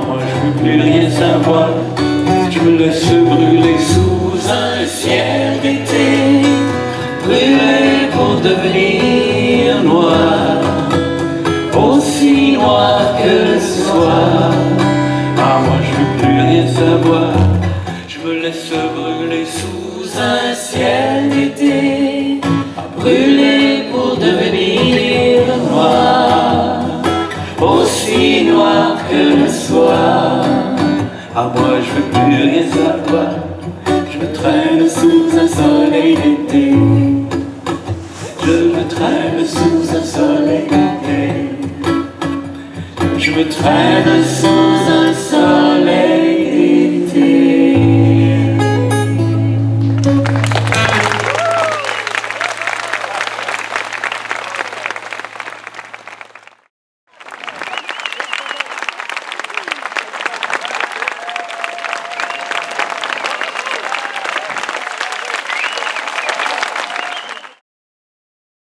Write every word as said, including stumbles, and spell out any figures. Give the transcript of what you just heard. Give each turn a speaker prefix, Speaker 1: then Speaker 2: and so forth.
Speaker 1: moi je veux plus rien savoir. Je me laisse brûler sous un ciel d'été, brûler pour devenir noir, aussi noir que le soir. Ah moi je veux plus rien savoir. Je me laisse brûler sous un ciel d'été, brûler pour devenir noir, aussi noir que le soir. Ah moi je veux plus rien savoir. Je me traîne sous un soleil d'été, je me traîne sous un soleil d'été, je me traîne sous un